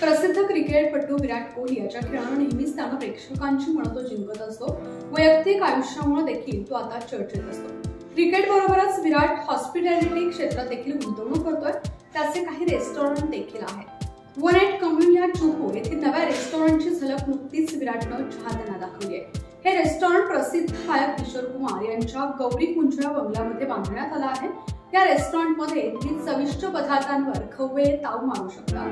प्रसिद्ध क्रिकेटपटू विराट कोहली याच्या खेळानं नेहमीच त्यानं प्रेक्षकांची मनं तो जिंकत असतो। वैयक्तिक आयुष्यामुळे देखील तो आता चर्चेत असतो। क्रिकेट बरोबरच विराट हॉस्पिटॅलिटी क्षेत्रात देखील गुंतवणूक करतोय। त्याचे काही रेस्टॉरंट देखील आहेत। वन नाईट कम्युन या जुहू येथील नव्या रेस्टॉरंटची झलक नुकतीच विराटनं चाहत्यांना दाखवली आहे। हे रेस्टॉरंट प्रसिद्ध गायक किशोर कुमार यांच्या गौरी कुंज बंगल्यामध्ये बांधण्यात आलं आहे। या रेस्टॉरंटमध्ये तुम्ही चविष्ट पदार्थांवर खवे ताव मारू शकता।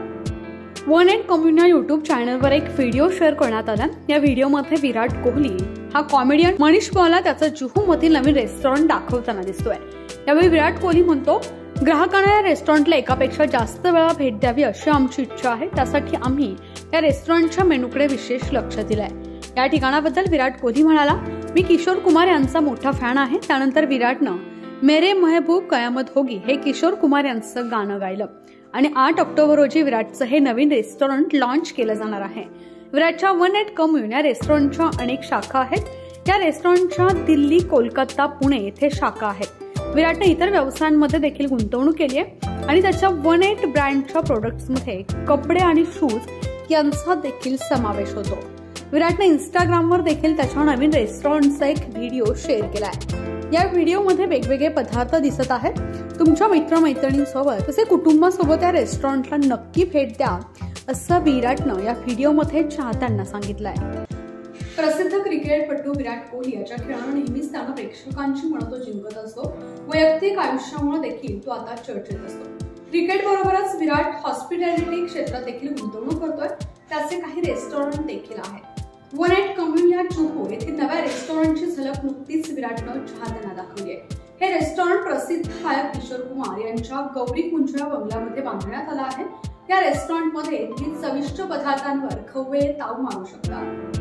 वन नाईट कम्युन या YouTube चॅनलवर एक व्हिडिओ शेअर करण्यात आला। या व्हिडिओमध्ये विराट कोहली हा कॉमेडियन मनीष पॉलला त्याचं जुहू मधील नवीन रेस्टॉरंट दाखवताना दिसतोय। यावेळी विराट कोहली म्हणतो, ग्राहकांना या रेस्टॉरंटला एकापेक्षा जास्त वेळा भेट द्यावी अशी आमची इच्छा आहे। त्यासाठी आम्ही या रेस्टॉरंटच्या मेनूकडे विशेष लक्ष दिलंय। या ठिकाणाबद्दल विराट कोहली म्हणाला, मी किशोर कुमार यांचा मोठा फॅन आहे। त्यानंतर विराटनं मेरे महबूब कयामत होगी हे किशोर कुमार यांचं गाणं गायलं आणि 8 ऑक्टोबर रोजी विराटचं हे नवीन रेस्टॉरंट लॉन्च केलं जाणार आहे। विराटच्या वन नाईट कम्युन या रेस्टॉरंटच्या अनेक शाखा आहेत। या रेस्टॉरंटच्या दिल्ली, कोलकाता, पुणे येथे शाखा आहेत। विराटने इतर व्यवसायांमध्ये देखील गुंतवणूक केली आहे आणि त्याच्या वन नाईट ब्रँडच्या प्रोडक्ट्समध्ये कपडे आणि शूज यांचा देखील समावेश होतो। विराटने इंस्टाग्रामवर देखील त्याच्या नवीन रेस्टॉरंटचा एक व्हिडिओ शेअर केलाय। या व्हिडिओमध्ये वेगवेगळे पदार्थ दिसत आहेत। तुमच्या मित्रमैत्रिणींसोबत तसे कुटुंबासोबत या रेस्टॉरंटला नक्की भेट द्या असं विराटनं या व्हिडिओमध्ये चाहत्यांना सांगितलंय। प्रसिद्ध क्रिकेटपटू विराट कोहली याच्या खेळानं नेहमीच त्यानं प्रेक्षकांची मनं तो जिंकत असतो। वैयक्तिक आयुष्यामुळे देखील तो आता चर्चेत असतो। क्रिकेट बरोबरच विराट हॉस्पिटॅलिटी क्षेत्रात देखील गुंतवणूक करतोय। त्याचे काही रेस्टॉरंट देखील आहेत। वन नाईट कम्युन या जुहू येथील नव्या रेस्टॉरंटची झलक नुकतीच विराटनं चाहत्यांना दाखवली आहे। हे रेस्टॉरंट प्रसिद्ध गायक किशोर कुमार यांच्या गौरी कुंज बंगल्यामध्ये बांधण्यात आलं आहे। या रेस्टॉरंटमध्ये तुम्ही चविष्ट पदार्थांवर खवे ताव मारू शकता।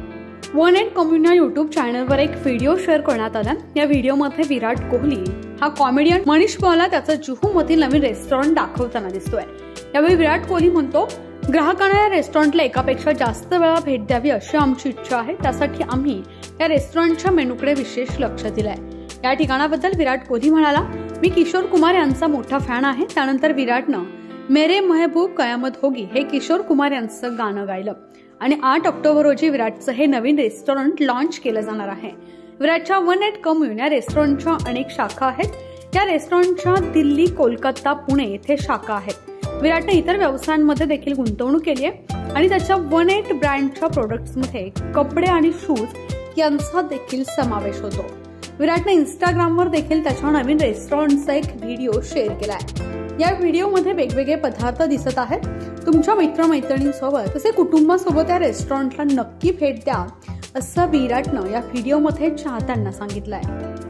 वन नाईट कम्युन या YouTube चॅनलवर एक व्हिडिओ शेअर करण्यात आला। या व्हिडिओमध्ये विराट कोहली हा कॉमेडियन मनीष पॉलला त्याचं जुहू मधील नवीन रेस्टॉरंट दाखवताना दिसतोय। यावेळी विराट कोहली म्हणतो, ग्राहकांना या रेस्टॉरंटला एकापेक्षा जास्त वेळा भेट द्यावी अशी आमची इच्छा आहे। त्यासाठी आम्ही या रेस्टॉरंटच्या मेनूकडे विशेष लक्ष दिलंय। या ठिकाणाबद्दल विराट कोहली म्हणाला, मी किशोर कुमार यांचा मोठा फॅन आहे। त्यानंतर विराटनं मेरे महबूब कयामत होगी हे किशोर कुमार यांचं गाणं गायलं आणि 8 ऑक्टोबर रोजी विराटचं हे नवीन रेस्टॉरंट लॉन्च केलं जाणार आहे। विराटच्या वन नाईट कम्युन या रेस्टॉरंटच्या अनेक शाखा आहेत। या रेस्टॉरंटच्या दिल्ली, कोलकाता, पुणे येथे शाखा आहेत। विराटने इतर व्यवसायांमध्ये देखील गुंतवणूक केली आहे आणि त्याच्या वन नाईट ब्रँडच्या प्रोडक्ट्समध्ये कपडे आणि शूज यांचा देखील समावेश होतो। विराटने इंस्टाग्रामवर देखील त्याच्या नवीन रेस्टॉरंटचा एक व्हिडिओ शेअर केलाय। या व्हिडिओमध्ये वेगवेगळे पदार्थ दिसत आहेत। तुमच्या मित्रमैत्रिणींसोबत तसे कुटुंबासोबत या रेस्टॉरंटला नक्की भेट द्या असं विराटनं या व्हिडिओमध्ये चाहत्यांना सांगितलंय।